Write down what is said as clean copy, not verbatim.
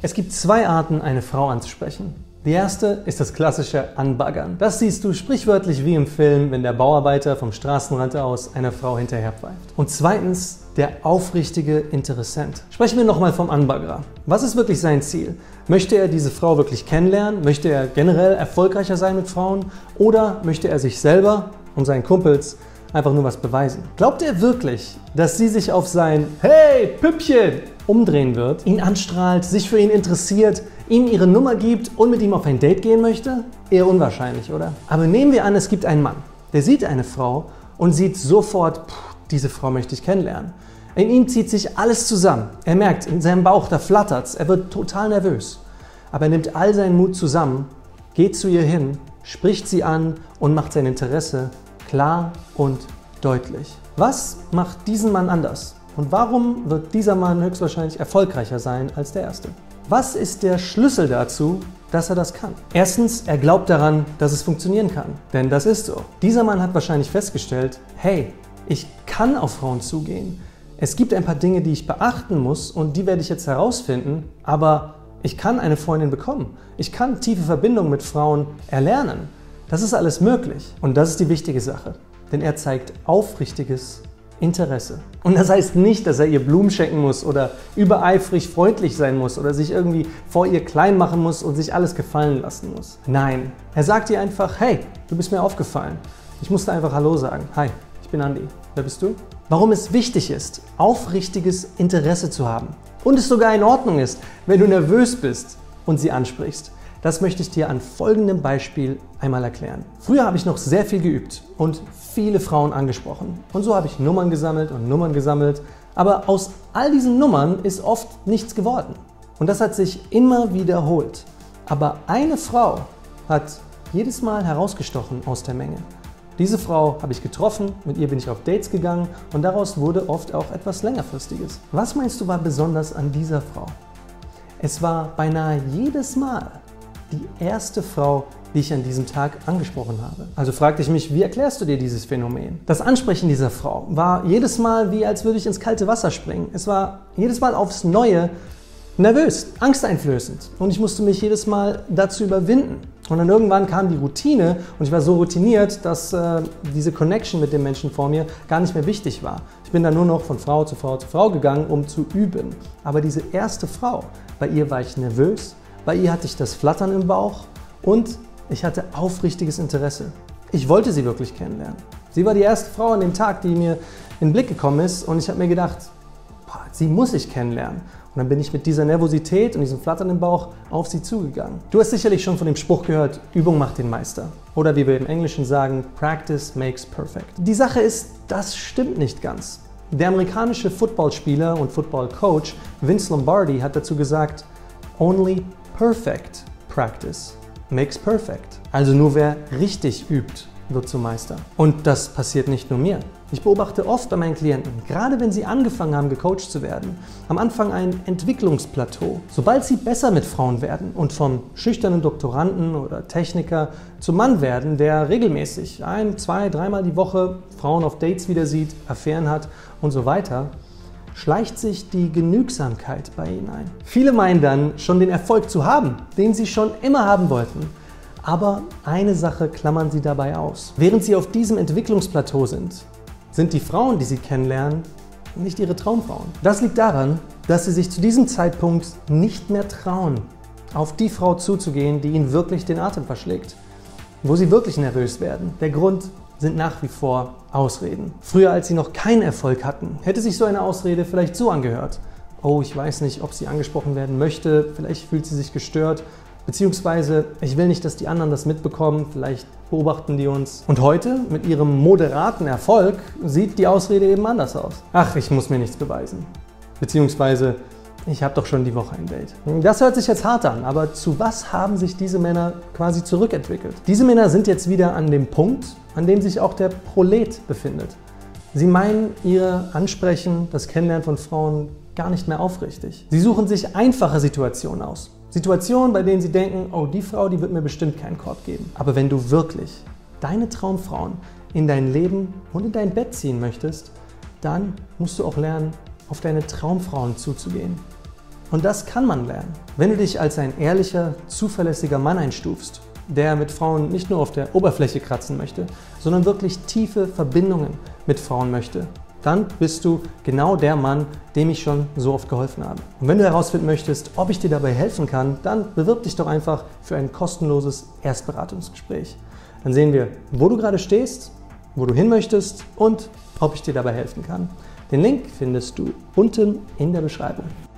Es gibt zwei Arten, eine Frau anzusprechen. Die erste ist das klassische Anbaggern. Das siehst du sprichwörtlich wie im Film, wenn der Bauarbeiter vom Straßenrand aus einer Frau hinterherpfeift. Und zweitens der aufrichtige Interessent. Sprechen wir nochmal vom Anbaggerer. Was ist wirklich sein Ziel? Möchte er diese Frau wirklich kennenlernen? Möchte er generell erfolgreicher sein mit Frauen? Oder möchte er sich selber und seinen Kumpels einfach nur was beweisen? Glaubt er wirklich, dass sie sich auf sein "Hey, Püppchen" umdrehen wird, ihn anstrahlt, sich für ihn interessiert, ihm ihre Nummer gibt und mit ihm auf ein Date gehen möchte? Eher unwahrscheinlich, oder? Aber nehmen wir an, es gibt einen Mann, der sieht eine Frau und sieht sofort, diese Frau möchte ich kennenlernen. In ihm zieht sich alles zusammen. Er merkt, in seinem Bauch, da flattert's, er wird total nervös. Aber er nimmt all seinen Mut zusammen, geht zu ihr hin, spricht sie an und macht sein Interesse klar und deutlich. Was macht diesen Mann anders? Und warum wird dieser Mann höchstwahrscheinlich erfolgreicher sein als der erste? Was ist der Schlüssel dazu, dass er das kann? Erstens, er glaubt daran, dass es funktionieren kann. Denn das ist so. Dieser Mann hat wahrscheinlich festgestellt, hey, ich kann auf Frauen zugehen. Es gibt ein paar Dinge, die ich beachten muss und die werde ich jetzt herausfinden, aber ich kann eine Freundin bekommen. Ich kann tiefe Verbindungen mit Frauen erlernen. Das ist alles möglich. Und das ist die wichtige Sache. Denn er zeigt aufrichtiges Interesse. Und das heißt nicht, dass er ihr Blumen schenken muss oder übereifrig freundlich sein muss oder sich irgendwie vor ihr klein machen muss und sich alles gefallen lassen muss. Nein, er sagt ihr einfach, hey, du bist mir aufgefallen. Ich musste einfach Hallo sagen. Hi, ich bin Andi. Wer bist du? Warum es wichtig ist, aufrichtiges Interesse zu haben und es sogar in Ordnung ist, wenn du nervös bist und sie ansprichst. Das möchte ich dir an folgendem Beispiel einmal erklären. Früher habe ich noch sehr viel geübt und viele Frauen angesprochen. Und so habe ich Nummern gesammelt und Nummern gesammelt. Aber aus all diesen Nummern ist oft nichts geworden. Und das hat sich immer wiederholt. Aber eine Frau hat jedes Mal herausgestochen aus der Menge. Diese Frau habe ich getroffen, mit ihr bin ich auf Dates gegangen und daraus wurde oft auch etwas längerfristiges. Was meinst du war besonders an dieser Frau? Es war beinahe jedes Mal die erste Frau, die ich an diesem Tag angesprochen habe. Also fragte ich mich, wie erklärst du dir dieses Phänomen? Das Ansprechen dieser Frau war jedes Mal wie, als würde ich ins kalte Wasser springen. Es war jedes Mal aufs Neue nervös, angsteinflößend und ich musste mich jedes Mal dazu überwinden. Und dann irgendwann kam die Routine und ich war so routiniert, dass diese Connection mit dem Menschen vor mir gar nicht mehr wichtig war. Ich bin dann nur noch von Frau zu Frau zu Frau gegangen, um zu üben. Aber diese erste Frau, bei ihr war ich nervös, bei ihr hatte ich das Flattern im Bauch und ich hatte aufrichtiges Interesse. Ich wollte sie wirklich kennenlernen. Sie war die erste Frau an dem Tag, die mir in den Blick gekommen ist und ich habe mir gedacht, sie muss ich kennenlernen. Und dann bin ich mit dieser Nervosität und diesem Flattern im Bauch auf sie zugegangen. Du hast sicherlich schon von dem Spruch gehört, Übung macht den Meister. Oder wie wir im Englischen sagen, Practice makes perfect. Die Sache ist, das stimmt nicht ganz. Der amerikanische Footballspieler und Footballcoach Vince Lombardi hat dazu gesagt, Only perfect practice makes perfect. Also nur wer richtig übt, wird zum Meister. Und das passiert nicht nur mir. Ich beobachte oft bei meinen Klienten, gerade wenn sie angefangen haben, gecoacht zu werden, am Anfang ein Entwicklungsplateau. Sobald sie besser mit Frauen werden und vom schüchternen Doktoranden oder Techniker zum Mann werden, der regelmäßig 1, 2, 3-mal die Woche Frauen auf Dates wieder sieht, Affären hat und so weiter, schleicht sich die Genügsamkeit bei ihnen ein. Viele meinen dann, schon den Erfolg zu haben, den sie schon immer haben wollten. Aber eine Sache klammern sie dabei aus. Während sie auf diesem Entwicklungsplateau sind die Frauen, die sie kennenlernen, nicht ihre Traumfrauen. Das liegt daran, dass sie sich zu diesem Zeitpunkt nicht mehr trauen, auf die Frau zuzugehen, die ihnen wirklich den Atem verschlägt, wo sie wirklich nervös werden. Der Grund sind nach wie vor Ausreden. Früher, als sie noch keinen Erfolg hatten, hätte sich so eine Ausrede vielleicht so angehört. Oh, ich weiß nicht, ob sie angesprochen werden möchte, vielleicht fühlt sie sich gestört, beziehungsweise ich will nicht, dass die anderen das mitbekommen, vielleicht beobachten die uns. Und heute, mit ihrem moderaten Erfolg, sieht die Ausrede eben anders aus. Ach, ich muss mir nichts beweisen. Beziehungsweise, ich habe doch schon die Woche ein Date. Das hört sich jetzt hart an, aber zu was haben sich diese Männer quasi zurückentwickelt? Diese Männer sind jetzt wieder an dem Punkt, an dem sich auch der Prolet befindet. Sie meinen ihr Ansprechen, das Kennenlernen von Frauen gar nicht mehr aufrichtig. Sie suchen sich einfache Situationen aus. Situationen, bei denen sie denken, oh, die Frau, die wird mir bestimmt keinen Korb geben. Aber wenn du wirklich deine Traumfrauen in dein Leben und in dein Bett ziehen möchtest, dann musst du auch lernen, auf deine Traumfrauen zuzugehen. Und das kann man lernen. Wenn du dich als ein ehrlicher, zuverlässiger Mann einstufst, der mit Frauen nicht nur auf der Oberfläche kratzen möchte, sondern wirklich tiefe Verbindungen mit Frauen möchte, dann bist du genau der Mann, dem ich schon so oft geholfen habe. Und wenn du herausfinden möchtest, ob ich dir dabei helfen kann, dann bewirb dich doch einfach für ein kostenloses Erstberatungsgespräch. Dann sehen wir, wo du gerade stehst, wo du hin möchtest und ob ich dir dabei helfen kann. Den Link findest du unten in der Beschreibung.